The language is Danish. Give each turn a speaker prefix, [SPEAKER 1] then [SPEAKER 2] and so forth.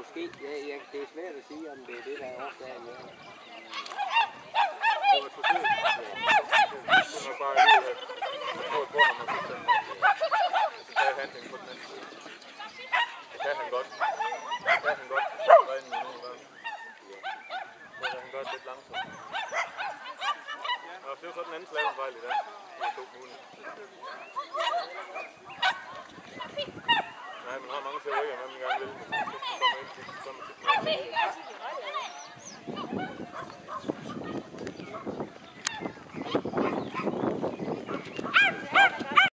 [SPEAKER 1] Måske, det er svært at sige, om det er det, der er årsagen. Ja.
[SPEAKER 2] Det var et forsøg. Det var bare lige at prøve på ham og så tage handling på den anden side. Det kan han godt. Det kan han godt træne med nogle gange. Så kan han godt lidt langsomt. Og det var så den anden slalomfejl i dag. Det er 2 mulige. Nej, man har mange teorier, hvad man gerne vil, men så kommer man ikke til at